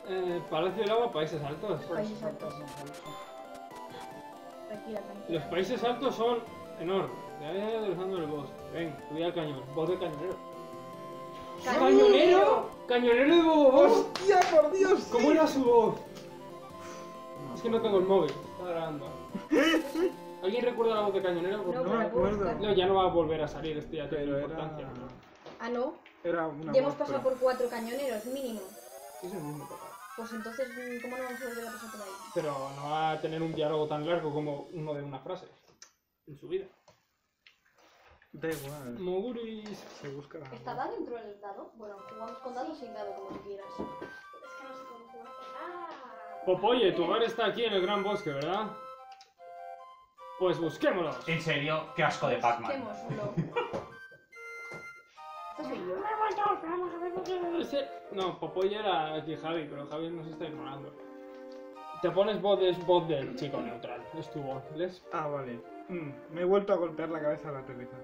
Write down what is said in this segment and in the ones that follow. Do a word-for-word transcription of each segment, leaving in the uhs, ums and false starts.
Eh, Palacio del Agua, Países Altos. Países Altos. Tranquila, tranquila. Los Países Altos son enormes. Ya voy atravesando el bosque. Ven, subí al cañón. Voz de cañonero. ¡Cañonero! ¡Cañonero de Bobo! ¡Hostia, por Dios! ¿Cómo era su voz? Es que no tengo el móvil. Está grabando. ¿Alguien recuerda la voz de cañonero? Porque No, No me pero puedo acuerdo. buscar. No, ya no va a volver a salir este ya tiene Pero era... importancia. Ah, no. Era una Ya hemos voz, pasado pero- por cuatro cañoneros, mínimo. Es el mismo papá. Pues entonces, ¿cómo no vamos a volver a pasar por ahí? Pero no va a tener un diálogo tan largo como uno de una frase en su vida. Da igual. Moguris. Se busca... ¿Estaba dentro del dado? Bueno, jugamos con dado o sin dado, como tú quieras. Es que no sé cómo jugar. ¡Ah! Popoye, tu hogar está aquí en el gran bosque, ¿verdad? Pues busquémoslos. En serio, qué asco de Pac-Man. Busquémoslo. Este soy yo. Ese- No, Popoye era aquí Javi, pero Javi nos está ignorando. Te pones voz, es voz del chico neutral, es tu voz, ¿ves? Ah, vale. Mm, me he vuelto a golpear la cabeza al aterrizar.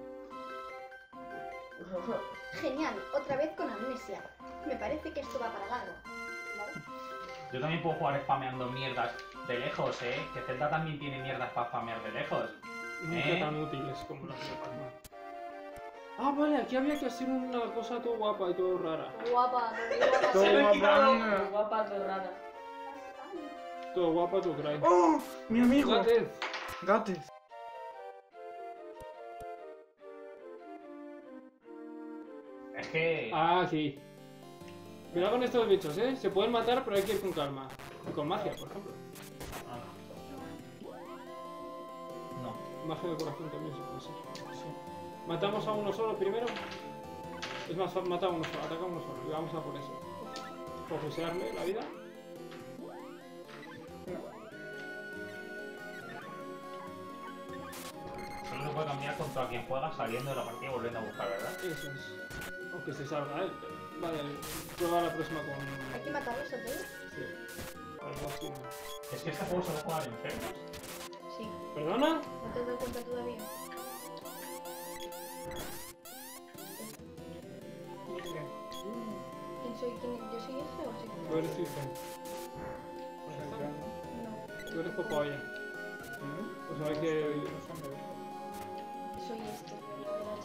Genial, otra vez con amnesia. Me parece que esto va para largo. ¿Vale? Yo también puedo jugar spameando mierdas de lejos, ¿eh? Que Zelda también tiene mierdas para spamear de lejos. Nunca ¿Eh? tan útiles como las de Pac-Man. Ah, vale, aquí había que hacer una cosa todo guapa y todo rara. Guapa, guapa. Todo Se lo he guapa. quitado. Guapa, rara. Todo guapa, todo cray. ¡Oh! ¡Mi amigo! Gatez. Gates. Es que... Ah, aquí. Cuidado con estos bichos, ¿eh? Se pueden matar, pero hay que ir con calma. Y con magia, por ejemplo. Ah. No. Magia de corazón también se puede ser. Sí. ¿Matamos a uno solo primero? Es más, mata a uno solo, ataca a uno solo. Y vamos a por eso. Focusearle la vida. Solo se puede cambiar contra quien juega saliendo de la partida y volviendo a buscar, ¿verdad? Eso es. Aunque se salga él. Vale, prueba la próxima con... ¿Hay que matarlos a todos? Sí. Algo así. Es que este juego se va a jugar enfermos. Sí. ¿Perdona? ¿No te has dado cuenta todavía? ¿Quién soy? ¿Quién? ¿Yo soy ese o soy Tú eres Ethan. No, Tú eres Popoye. Pues hay que... soy este, pero la verdad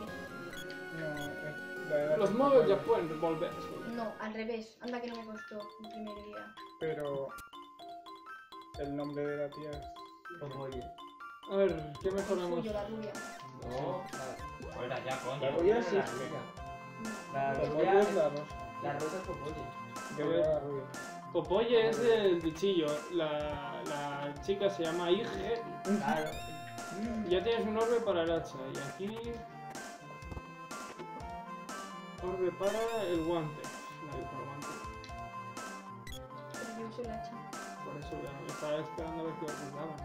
es Los modos ya pueden volver. que... No, al revés. Anda que no me costó el primer día. Pero... El nombre de la tía es... Popoye. A ver, ¿qué mejoramos? Soy yo, la rubia. No, Fuera ya, coño. la rubia sí es rubia. La La rubia rubia es es la rosa. la rosa es Popoye. Yo veo a la rubia. Popoye es el bichillo. La, la chica se llama Ige. Claro. Ya tienes un orbe para el hacha. Y aquí... Orbe para el guante. Nadie para el guante. Pero yo soy la chica. Por eso ya me estaba esperando a ver qué orbes daban.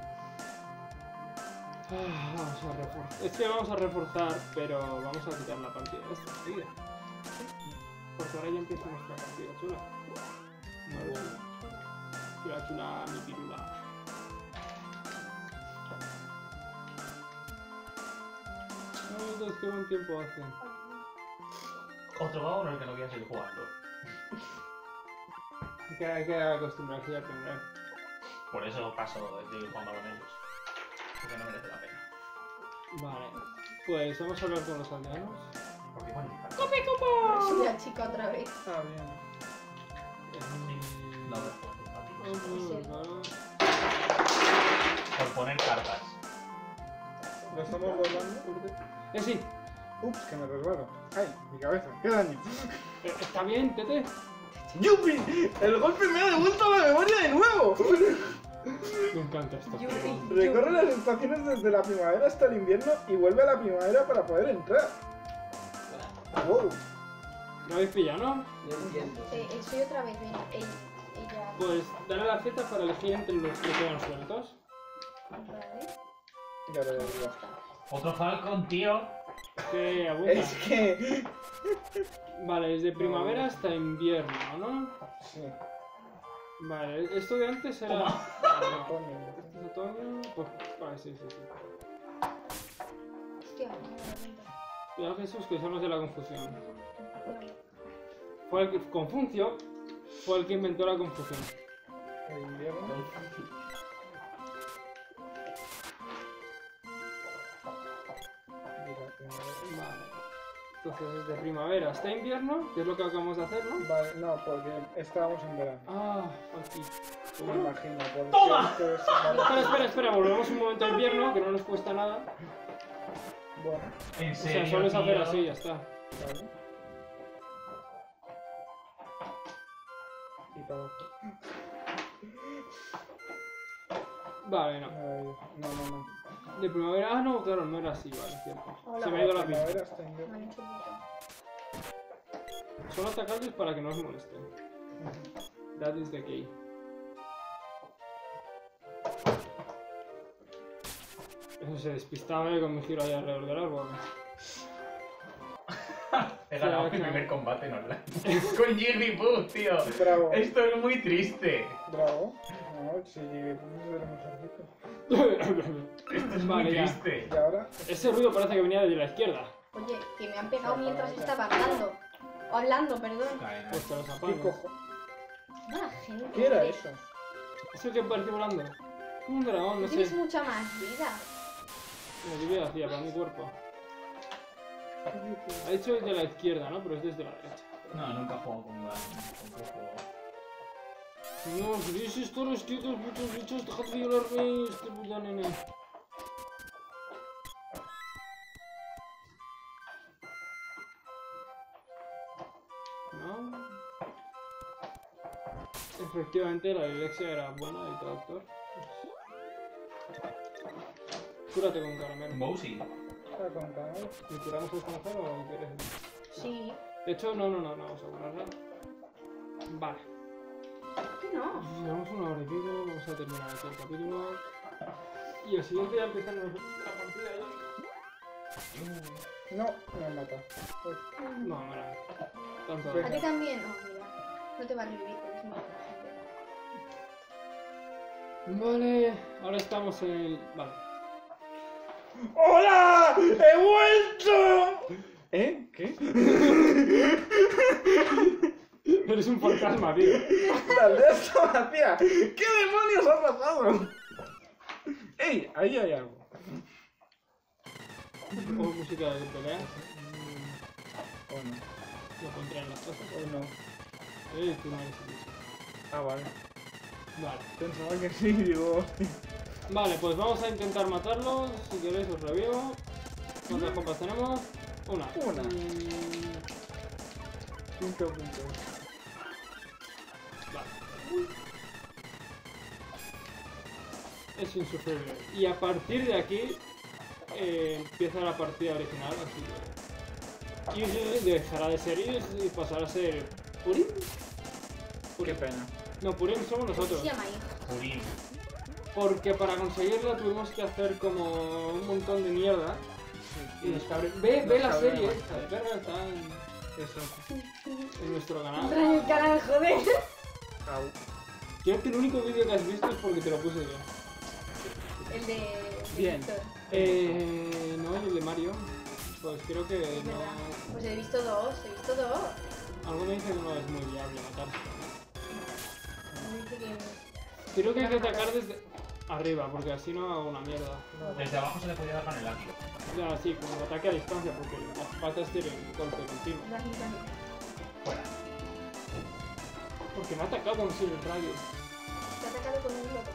Ah, vamos a reforzar. Es que vamos a reforzar, pero vamos a quitar la partida esta enseguida. Porque ahora ya empieza nuestra partida chula. Madre mía. Chula, chula, mi pirula. No, entonces qué buen tiempo hace. Otro juego en el que no quiero seguir jugando. Hay que, hay que acostumbrarse y aprender. Por eso paso de seguir jugando con ellos. Porque no merece la pena. Vale. Pues vamos a hablar con los aldeanos. Porque bueno, Soy la chica otra vez. Ah, bien. no me puedo Por poner cartas. ¿Lo estamos volando? Eh, sí. Ups, que me resbalo. ¡Ay, mi cabeza! ¡Qué daño! Eh, ¿Está bien, Tete? ¡Yupi! ¡El golpe me ha devuelto la memoria de nuevo! Me encanta esto. Yupi. Recorre las estaciones desde la primavera hasta el invierno y vuelve a la primavera para poder entrar. ¡Wow! ¿Lo habéis pillado, no? No entiendo. Eh, eh, soy otra vez, ven. Ella. Ella. Pues dale a la Z para elegir entre los que quedan sueltos. Vale. Ya lo veo. Otro Falcon, tío. Que abunda. Es que... Vale, desde primavera hasta invierno, ¿no? Sí. Vale, esto de antes era... Toma. No, Coño. este es otoño... Pues... Vale, sí, sí, sí. Hostia, no me doy cuenta. Cuidado, Jesús, que somos de la confusión. Fue el Confuncio, fue el que inventó la confusión. El invierno. Vale. Entonces es de primavera hasta invierno, que es lo que acabamos de hacer, ¿no? Vale, no, porque estábamos en verano. Ah, aquí. Me imagino. Porque ¡Toma! esto es- Espera, espera, espera, volvemos un momento a invierno, que no nos cuesta nada. Bueno, En O sea, serio, solo es hacer tío? así, ya está. vale. Y para abajo. Vale, no. Ay, no, no, no. De primavera, ah, no, claro, no era así, vale, cierto. Hola. Se me ha ido la pinta. Primavera hasta invierno. Me han hecho puto. Solo atacarles para que no os molesten. That is the key. Eso se despistaba eh, con mi giro ahí alrededor del árbol. He ganado mi primer combate en online. Con Jigglypuff, tío. Bravo, Esto es muy triste. bravo. No, si pues es el mejorcito. Esto es Vale, muy ya. triste. Y ahora, Ese ruido parece que venía desde la izquierda. Oye, que me han pegado mientras estaba hablando. O hablando, perdón. Pues te los ¿qué apagas. cojo? Mala gente. ¿Qué era eso? ¿Eso que parece volando? Un dragón, no sé. Tienes mucha más vida. Me lluvia hacía para mi cuerpo. Ha dicho desde la izquierda, ¿no? Pero es desde la derecha. No, nunca he jugado con Gun. Tampoco. No, ¿queréis esto los quietos, putos bichos? Dejad de violarme, este puta nene. No. Efectivamente, la dislexia era buena del traductor. Cúrate con caramelo. Mosey. Está con caramelo. ¿Me curamos esta mujer o quieres? Sí. De hecho, no, no, no, no vamos a curarla. Vale. ¿Por qué no? Llevamos una hora y pico, vamos a terminar aquí el capítulo. Y el siguiente ya empieza la partida ya. No, me han matado. Pues, No, mira. Tanto. Venga. A ti también. Oh, mira. No te va a revivir, eres muy gente. Vale, ahora estamos en el... Vale. ¡Hola! ¡He vuelto! ¿Eh? ¿Qué? Eres un fantasma, tío. La aldea está vacía. ¿Qué demonios ha pasado? ¡Ey! Ahí hay algo. O música de pelea. ¿O no? Lo pondré en las cosas. ¿O no? Eh, tú no eres el bicho. Ah, vale. Vale. Pensaba que sí, digo, hostia. Vale, pues vamos a intentar matarlos. Si queréis os revivo. ¿Cuántas copas tenemos? Una. Una. Mm, Cinco puntos. Vale. Es insufrible. Y a partir de aquí eh, empieza la partida original, así que... Y dejará de ser Iris y pasará a ser Purim. Qué pena. No, Purim somos ¿Cómo nosotros. se llama hijo? Purim. Porque para conseguirlo tuvimos que hacer como un montón de mierda. Y nos cabre... Ve, ve Nos la cabre serie más. esta, de perra está en, Eso. en nuestro Entra canal. en el canal, joder. Au. Creo que el único vídeo que has visto es porque te lo puse yo. El de... de Bien. Víctor. Eh, no, el de Mario. Pues creo que Es verdad. no... Pues he visto dos, he visto dos. Algo me dice que no es muy viable matarse. Me dice que... Creo que hay que atacar desde arriba, porque así no hago una mierda. Desde abajo se le podía dar con el látigo. Ya, sí, como ataque a distancia, porque las patas tienen golpe continuo. Las mismas. Fuera. Porque me ha atacado con Silver Radio. Te ha atacado con un globo.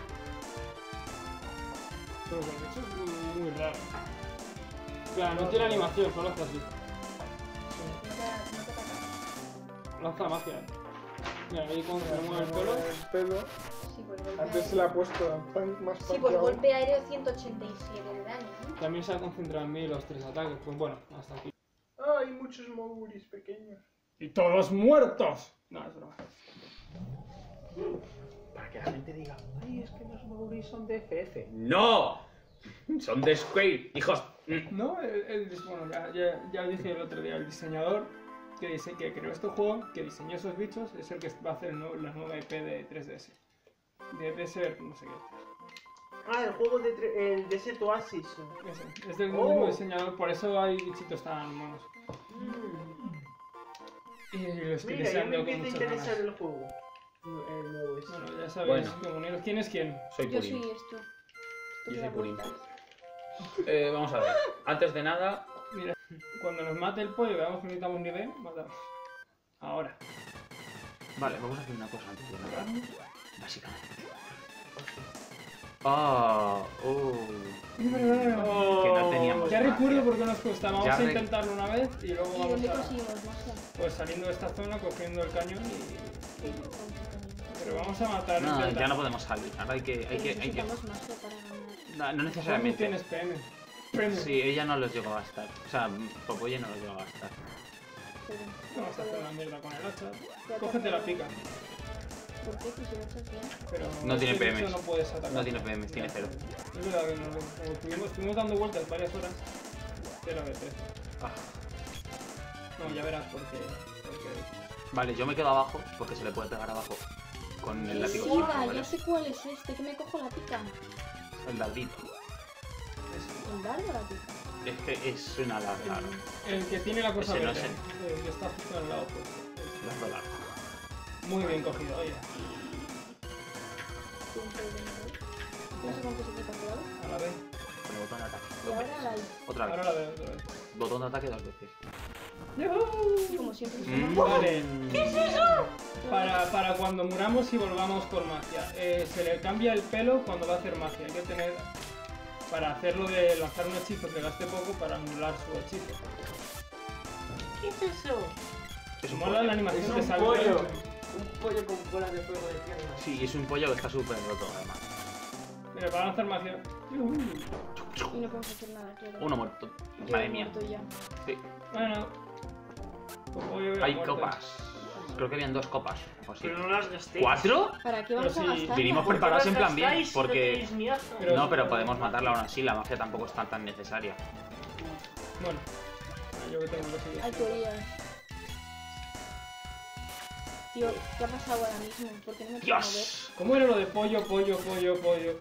Pero con eso es muy raro. Claro, no tiene animación, solo hace así. No te, ha- no te ataca. Lanza magia. Mira, ahí cuando se le mueve el pelo. El pelo. Sí, pues golpe Antes se le ha puesto pan- más Sí, pan pues que ahora. golpe aéreo ciento ochenta y siete de daño, ¿no? También se ha concentrado en mí los tres ataques. Pues bueno, hasta aquí. Ah, hay muchos moguris pequeños. ¡Y todos muertos! No, es broma. Para que la gente diga, ay, es que los moguris son de F F. ¡No! Son de Square, hijos. No, el, el- bueno, ya, ya, ya dije el otro día, el diseñador que, dice, que creó este juego, que diseñó esos bichos, es el que va a hacer el nuevo- la nueva I P de tres D S. De Desert, no sé qué. Ah, el juego de tre- el Desert Oasis. Ese, es del Oh. mismo diseñador, por eso hay bichitos tan monos. Y lo estoy Mira, ya me deseando con empieza a muchas interesar ganas. el juego. El nuevo este. Bueno, ya sabéis, Bueno. comuneros, ¿quién es quién? Soy Yo Purín. soy esto. Esto Yo que soy da Purín. vueltas. Eh, vamos a ver. Antes de nada, Mira, cuando nos mate el pollo y veamos que necesitamos nivel, matamos. Ahora. vale, vamos a hacer una cosa antes de nada. Básicamente. Ah, oh. Es verdad. Que no teníamos Ya magia. recuerdo por qué nos cuesta. Vamos Ya a re- intentarlo una vez y luego ¿Y vamos dónde a... conseguimos magia? Pues saliendo de esta zona, cogiendo el cañón y... Pero vamos a matar. No, intentando. ya no podemos salir. Ahora hay que, hay Pero que, hay que. necesitamos magia para ganar. No, no ¿Cómo necesariamente. tienes P M? Premium. Sí, ella no los llegó a gastar. O sea, Popoye no los llegó a gastar. Pero Vamos a hacer una mierda con el hacha. Ya Cógete te- la pica. ¿Por qué? Pues si lo echas bien. Pero No tiene este P Ms. bicho no puedes atacar. No tiene P Ms, tiene Ya. cero. Es verdad que nos lo- como estuvimos, estuvimos dando vueltas varias horas. Cero de tres. Ah. No, ya verás por qué. porque... Vale, yo me quedo abajo porque se le puede pegar abajo con el látigo. Sí, chico, va, ¿vale? ya sé cuál es este, que me cojo la pica. El dardito. ¿El dardo o la pica? Es que es una larga. El, el que tiene la cosa Ese no verde. es El que está justo al lado. Pues, Largo, largo. muy bien cogido, oye. Tiempo de nivel. No sé con qué se quita cuidado. A la vez. Con el botón de ataque. Y Dos ahora veces. la I. Otra vez. Ahora la veo otra vez. Botón de ataque dos veces. Y como siempre Mm. Vale. ¿Qué es eso? Para, para cuando muramos y volvamos por magia. Eh, se le cambia el pelo cuando va a hacer magia. Hay que tener... Para hacerlo de lanzar un hechizo que gaste poco para anular su hechizo. ¿Qué es eso? Es un Mola pollo. la animación Es que un sale. pollo. Un pollo con cola de fuego de piernas. Sí, es un pollo que está súper roto además. Mira, para lanzar magia. Y no podemos hacer nada, claro. Uno muerto. Yo Madre he mía. muerto ya. Sí. Bueno. Pues voy a ver Hay a muerte. copas. Creo que habían dos copas. O sí. Pero no las gastéis. ¿Cuatro? ¿Para qué vamos Pero a sí, gastar? vinimos ¿Por qué preparados las en plan bien, gastáis si no porque- tenéis ni azo? Pero- No, pero podemos matarla aún así. La magia tampoco está tan necesaria. Bueno. Ah, yo que tengo que seguir. Hay teorías. Tío, ¿qué ha pasado ahora mismo? ¿Por qué no me puedo mover? ¡Dios! ¿Cómo era lo de pollo, pollo, pollo, pollo?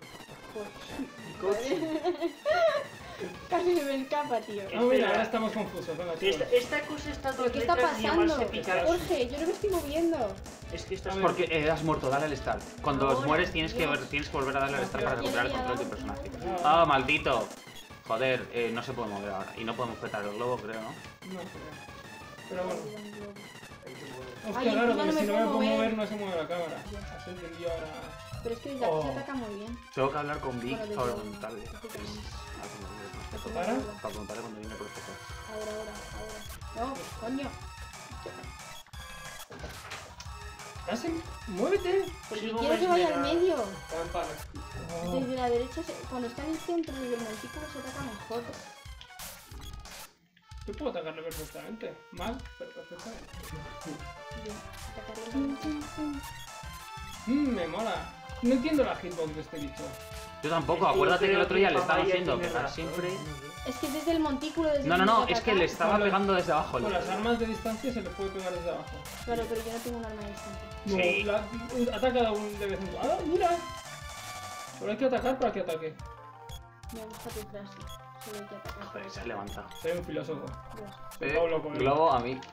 Casi se me escapa, tío. Ah, mira, ahora estamos confusos. Venga, chicos. Esta, esta cosa está ¿Pero dos qué está letras y llamarse pasando? Pikachu. Jorge, yo no me estoy moviendo. Es que esta A es ver. Porque eh, has muerto, dale al start. Cuando Ahora, mueres tienes que, Dios. tienes que volver a darle al start para Ya recuperar el había control de tu dado. personaje. ¡Ah, maldito! Joder, eh, no se puede mover ahora. Y no podemos petar el globo, creo, ¿no? No, pero bueno. Ay, Hostia, claro, encima porque no me si no me puedo puedo mover. mover no se mueve la cámara. Has entendido ahora. Pero es que desde aquí Oh. se ataca muy bien. Tengo que hablar con Vic Bueno, desde para el- preguntarle. desde el- ¿Para? Para preguntarle cuando viene el profesor. Ahora, ahora, ahora. No, coño. ¿Estás en... ¡Muévete! Porque Sí, quiero que me vaya espera. al medio. Oh. Desde la derecha, se- cuando está en el centro, desde el montículo se ataca mejor. Yo puedo atacarle perfectamente. Mal, pero perfectamente. Bien, atacarle. Mmm, me mola. No entiendo la hitbox de este bicho. Yo tampoco, Es que yo acuérdate que el creo otro que día le estaba Papaya diciendo tiene pegar razón. siempre. Es que desde el montículo, desde No, no, donde no, se es que ataca- le estaba Con los- pegando desde abajo. Con las armas de distancia se le puede pegar desde abajo. Claro, pero yo no tengo un arma de distancia. No, Sí. la- ataca de un- de vez en cuando. ¡Ah, mira! Pero hay que atacar para que ataque. Me gusta tu frase. Solo hay que atacar. Joder, se ha levantado. Soy un filósofo. Dios. Soy Eh, Pablo Coelho. globo a mí.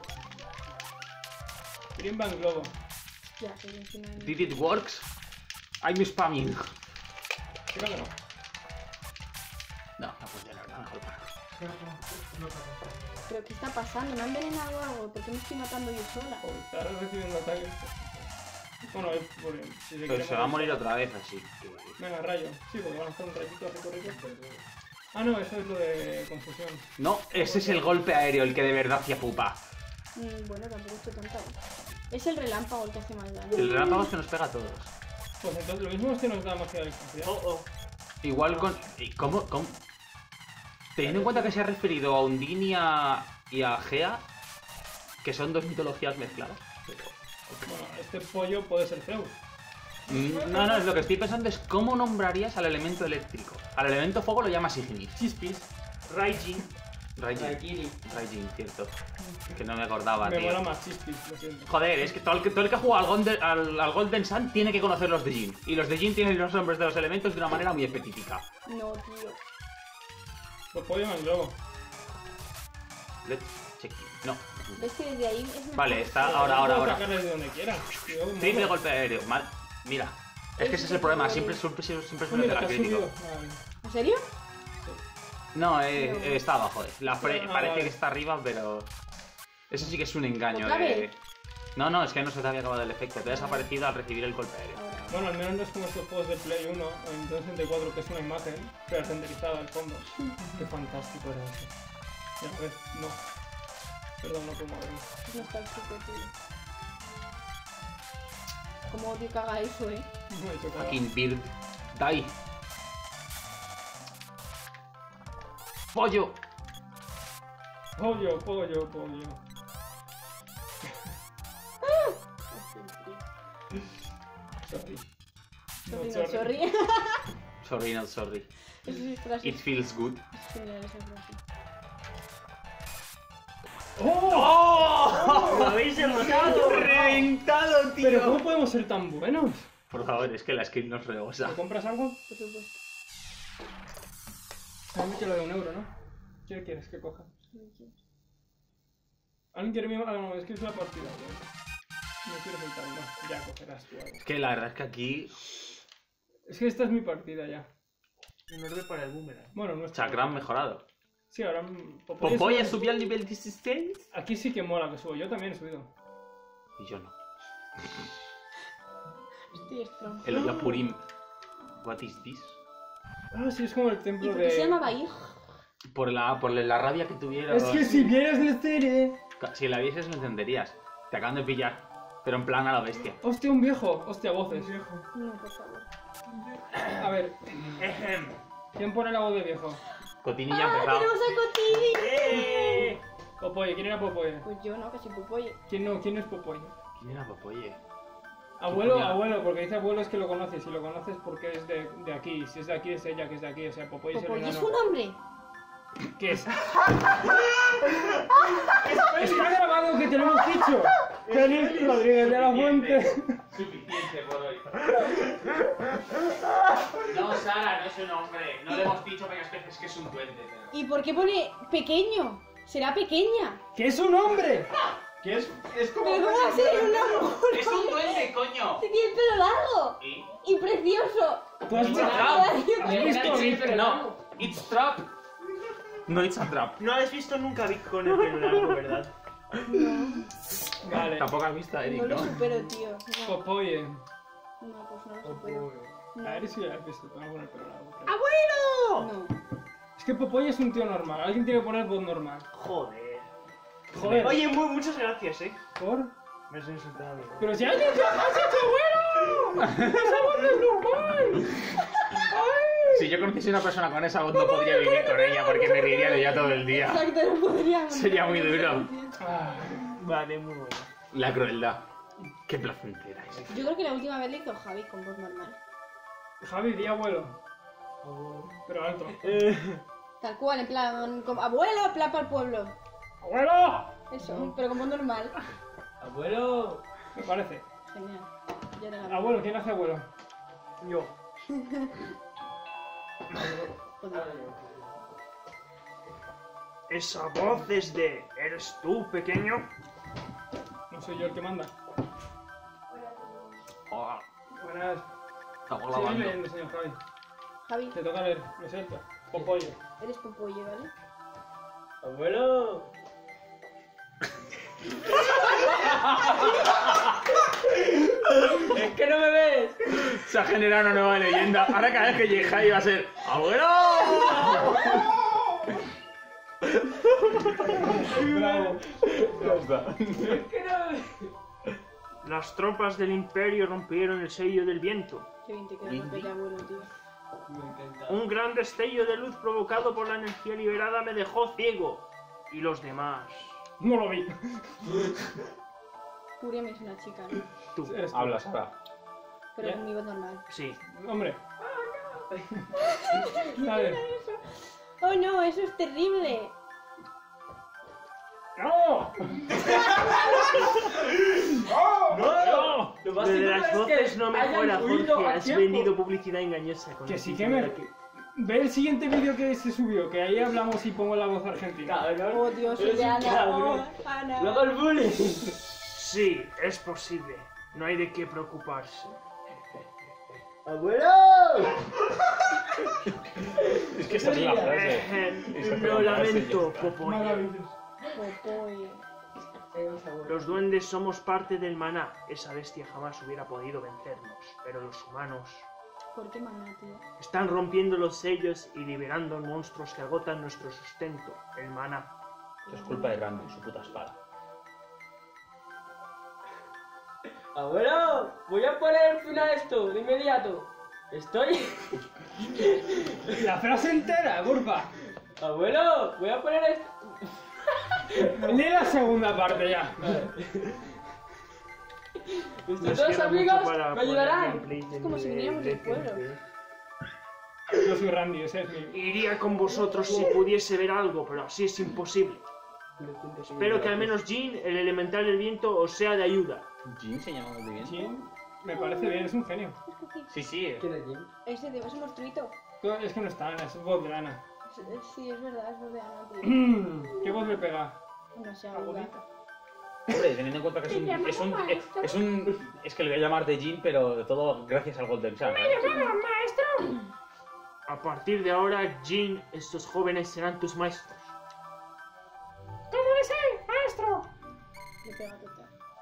Green Van Globo. Ya, soy encima de mí. Did it works? I'm spamming. Creo que no. No, no funciona, no, mejor para. ¿Pero qué está pasando? ¿Me han envenenado algo? ¿Por qué me estoy matando yo sola? Joder, está recibiendo ataques. Bueno, es porque si se Pero quiere se va a morir- morir otra vez, así que... Venga, rayo. Sí, porque van a hacer un rayito hace correr. Ah, no, eso es lo de confusión. No, ese es el golpe aéreo, el que de verdad hacía pupa. Mm, bueno, tampoco estoy tanta. Es el relámpago el que hace más daño. El relámpago es que nos pega a todos. Pues entonces lo mismo es que nos da magia de electricidad. Oh, oh. Igual con... ¿y ¿Cómo? ¿Cómo? Teniendo en cuenta que se ha referido a Undine y a, y a Gea, que son dos mitologías mezcladas. Bueno, este pollo puede ser Zeus. Mm, No, no, lo que estoy pensando es cómo nombrarías al elemento eléctrico. Al elemento fuego lo llamas Ignis. Chispis. Raijin. Raijin. Raijin, cierto. Que no me acordaba, Me tío. mola más Chispis, lo siento. Joder, es que todo el que, todo el que ha jugado al Golden, al, al Golden Sun tiene que conocer los de Jin. Y los de Jin tienen los nombres de los elementos de una manera muy específica. No, tío. Pues pollo en globo. Le- Check-in. No. ¿Ves que desde ahí es mejor? Vale, está ahora, ahora, Puedo ahora. sacar desde donde quiera. Yo, Triple mola. golpe aéreo. Mal. Mira. Es que ese es el problema. Siempre, siempre, siempre, siempre suele Mira, pegar que ha crítico. subido. Vale. ¿En serio? No, eh, eh, está abajo. eh. La fre- Ah, parece vale. que está arriba, pero... Eso sí que es un engaño. ¿Otra de- vez? No, no, es que no se te había acabado el efecto. Te ha desaparecido al recibir el golpe aéreo. Ahora. Bueno, al menos no es como estos juegos de Play uno o Nintendo sesenta y cuatro que es una imagen pre-renderizada al fondo. Qué fantástico era eso. Ya ves, no. Perdón, no puedo moverme. No está el truco, tío. Como odio que haga eso, eh. No he hecho nada. Fucking Bird. Die. Pollo. Pollo, pollo, pollo. Sorry. Sorry, No, no, sorry. Sorry, not sorry. Eso sí, frase. It feels good. Es genial esa frase. ¡Oh! ¡Lo habéis derrotado! ¡Reventado, Pero ¿cómo podemos ser tan buenos? Por favor, es que la skin nos rebosa. ¿Te compras algo? Por supuesto. Sabemos que lo de un euro, ¿no? ¿Qué quieres que coja? ¿Alguien quiere mi... Ah, no, es que es la partida. No, no quiero soltar, no. Ya cogerás tú algo. Es que la verdad es que aquí... Es que esta es mi partida ya. En orden para el boomerang. Bueno, no es... Chakram mejorado. Sí, ahora... mm, Popoy ¿Popoya sube- subió al nivel dieciséis? Aquí sí que mola que subo. Yo también he subido. Y yo no. Estoy strong. El Oyapurim. What is this? Ah, sí, es como el ¿Y templo por de... qué se llamaba Ig? Por la, por la rabia que tuvieron. Es que si vieras la serie... Si la vieses lo entenderías. Te acaban de pillar. Pero en plan a la bestia. Hostia, un viejo. Hostia, voces. No, por favor. A ver, Ejem. ¿quién pone la voz de viejo? Cotinilla ha ¡Ah, empezado. tenemos a Cotini! ¡Eh! Popoye, ¿quién era Popoye? Pues yo no, que soy Popoye. ¿Quién no? ¿Quién es Popoye? ¿Quién era Popoye? Abuelo, coño? abuelo, porque dice abuelo es que lo conoces. Si lo conoces porque es de, de aquí. Si es de aquí es ella que es de aquí. O sea, Popoye es el Popoye es enano. un hombre. ¿Qué es? Está grabado que te lo hemos dicho. Félix Rodríguez de la Fuente. Suficiente por hoy. No, Sara, no es un hombre. No le hemos dicho varias veces que es un duende. Pero... ¿Y por qué pone pequeño? Será pequeña. ¡Que es un hombre! Que es, es como... ¿Pero cómo va a ser un hombre? ¡Es un duende, coño! Que tiene el pelo largo ¿Y? y precioso. ¿Tú has It's visto? a trap. ¿Has visto a Vic? No, it's trap. No, it's a trap. No habéis visto nunca a Vic con el pelo largo, ¿verdad? Vale. Tampoco has visto a Eric, No lo ¿no? supero, tío. No, Popoye. no pues no lo supero. A ver si lo has visto. Te voy a poner pelo largo. ¡Abuelo! No. Es que Popoye es un tío normal. Alguien tiene que poner voz normal. Joder. Joder. Oye, mu- muchas gracias, eh. ¿Por? Me has insultado, amigo. ¡Pero si has dicho, has dicho bueno! ¡Esa voz no es normal! ¡Ay! Si yo conociese a una persona con esa voz no podría vivir con ella porque me reiría de ella todo el día. Exacto, no podríamos. Sería muy duro. Ah, Vale, muy bueno. La crueldad. Qué placentera es. Yo creo que la última vez le hizo Javi con voz normal. Javi, di abuelo. Pero alto. Tal cual, en plan, como, abuelo, en plan para el pueblo. ¡Abuelo! Eso, pero con voz normal. ¡Abuelo! Me parece. Genial. Ya era la Abuelo, ¿quién hace abuelo? Yo. Joder. Esa voz es de... ¿Eres tú, pequeño? No soy yo el que manda. Oh, Buenas. estamos Sigue grabando. leyendo, señor Javi. Javi, Te toca leer, lo siento. Popoye. eres Popoye, ¿vale? ¡Abuelo! ¡Es que no me ves! Se ha generado una nueva leyenda. Ahora cada vez que llegue Javi va a ser ¡Abuelo! ¡Bravo! Ya está. Las tropas del Imperio rompieron el sello del viento. Qué bien te queda el papel de abuelo, tío. Un gran destello de luz provocado por la energía liberada me dejó ciego. Y los demás. No lo vi. Curiam es una chica, ¿no? Tú. Eres tú. Habla, Sara. Pero Ya. con mi voz normal. Sí. Hombre. Dale. ¡Oh no! ¡Eso es terrible! ¡No! ¡No! Lo de las voces no mejora, Jorge. Has vendido publicidad engañosa. Con Que la sí que publicidad me... que- Ve el siguiente vídeo que se subió, que ahí hablamos y pongo la voz argentina. Cabrón. Oh, Dios, Eres soy de un Ana. cabrón. Oh, Ana. Luego el bullying. Sí, es posible. No hay de qué preocuparse. ¡Abuelo! Es que esa es la frase. Esa es la Lo frase, lamento, ya está. Popoye. Maravilloso. Popoy. Los duendes somos parte del maná. Esa bestia jamás hubiera podido vencernos. Pero los humanos ¿Por qué maná, tío? están rompiendo los sellos y liberando monstruos que agotan nuestro sustento, el maná. Esto es culpa de Randy, su puta espada. Abuelo, voy a poner fin a esto de inmediato. Estoy. La frase entera, porfa. Abuelo, voy a poner esto. Lee la segunda parte ya. Nuestros Nos dos queda amigos mucho para me poner ayudarán. gameplay de Es como si viniéramos del nivel pueblo. de- Yo soy Randy, ese es mi... Iría con vosotros si pudiese ver algo, pero así es imposible. Espero que al menos Jin, el elemental del viento, os sea de ayuda. ¿Jin se llama muy bien? Sí, me parece bien, es un genio. Sí, sí. ¿Quién es Jim? Ese tío es un monstruito. Es que no está Ana, es voz de Ana. Sí, es verdad, es voz de Ana, tío. ¿Qué voz le pega? No sé, abuela. Hombre, teniendo en cuenta que es un... Es un... Es, es un... Es que le voy a llamar de Jin, pero de todo gracias al Golden Sun. ¿eh? A partir de ahora, Jin, estos jóvenes serán tus maestros. ¿Cómo es él, maestro? Le pega total.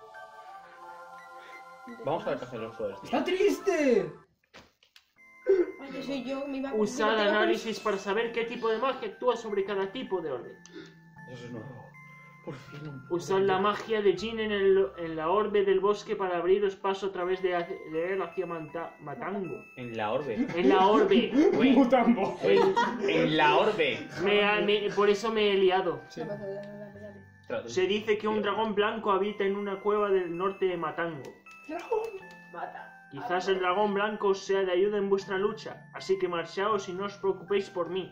Vamos a ver qué hacen los suelos. ¡Está triste! Ay, que soy yo, me iba a... Usad me iba a- análisis para saber qué tipo de magia actúa sobre cada tipo de orden. Eso es nuevo. Por fin. un- Usad la magia de Jin en, el, en la orbe del bosque para abriros paso a través de, de él hacia Manta- Matango. En la orbe. En la orbe. Güey, Mutambo. En- en la orbe. me ha- me- por eso me he liado. ¿Qué pasa? Dale, dale, dale. Tra- Se dice que un dragón blanco habita en una cueva del norte de Matango. Mata. Quizás el dragón blanco os sea de ayuda en vuestra lucha, así que marchaos y no os preocupéis por mí.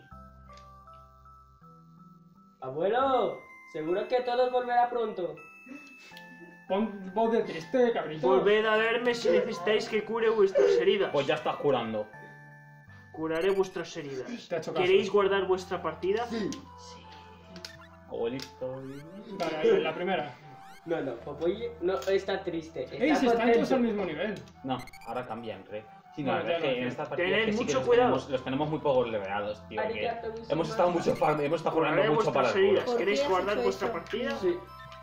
Abuelo, seguro que todo volverá pronto. Pon voz de triste, cabrito. Volved a verme si necesitáis que cure vuestras heridas. Pues ya estás curando. Curaré vuestras heridas. Te ha hecho caso. ¿Queréis guardar vuestra partida? Abuelito. Vale, la primera. No, no, Popoy no está triste. Está ¡Ey, si están contento. todos al mismo nivel! No, ahora cambian, re. Sí, no, Bueno, es ya que lo en sé. estas partidas Tened que sí que mucho los cuidado. tenemos, los tenemos muy pocos levelados, tío. que Arigato, hemos gozaimasu. estado mucho farm, hemos estado jugando Curaré mucho para el vuestras heridas. culo. ¿Por ¿Queréis qué has guardar hecho vuestra eso? partida? Sí,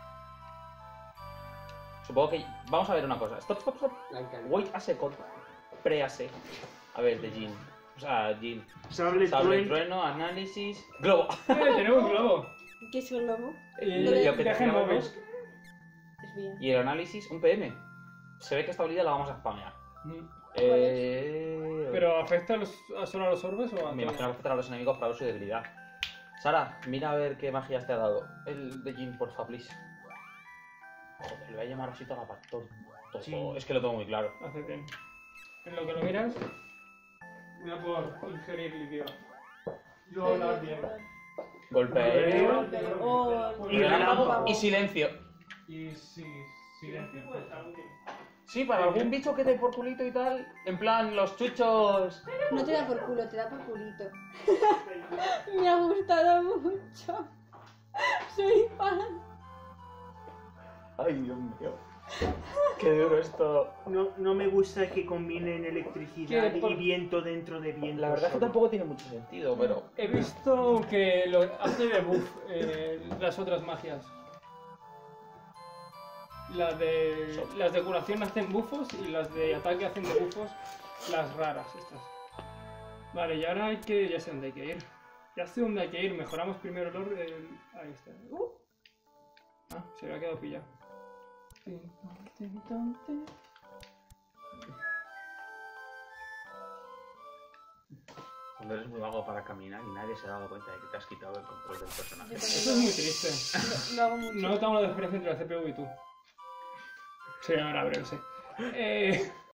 Supongo que... Vamos a ver una cosa. Stop, stop, stop. la encanta. Wait a second. Pre-ase. A ver, de Jin. O sea, Jin. Sable, Sable, trueno. trueno, análisis... Globo. ¡Eh, tenemos globo! ¿Qué es un lobo? Eh, Lo que viaje en teníamos. móvil. Es bien. Y el análisis, un P M. Se ve que esta habilidad la vamos a spamear. Mm. Eh... ¿Pero afecta a los, a solo a los orbes o a Me todo? imagino que afectará a los enemigos para ver su debilidad. Sara, mira a ver qué magias te ha dado. El de Jin, porfa, please. Joder, le voy a llamar así toda la parte. Todo, todo. Sí. Es que lo tengo muy claro. Hace bien. En lo que lo miras, voy a por ingerir líquido. Yo la bien. Golpeo. Oh, Y Relámpago y silencio. Y sí, silencio. Sí, para algún bicho que dé por culito y tal. En plan, los chuchos. no te da por culo, te da por culito. Me ha gustado mucho. Soy fan. Ay, Dios mío. Qué duro esto. No, no me gusta que combinen electricidad ¿Qué? Por- y viento dentro de viento. La verdad es que solo. tampoco tiene mucho sentido, pero. He visto que lo hace de buff eh, las otras magias. Las de, las de curación hacen buffos y las de ataque hacen de buffos las raras estas. Vale, y ahora hay que... ya sé dónde hay que ir. Ya sé dónde hay que ir. Mejoramos primero el orden. Ahí está. Uh. Ah, se me ha quedado pillado. Cuando eres muy vago para caminar y nadie se ha dado cuenta de que te has quitado el control del personaje. Eso es muy triste. Lo, lo hago mucho. No notamos la diferencia entre la C P U y tú. Sí, ahora breve, sí. Eh,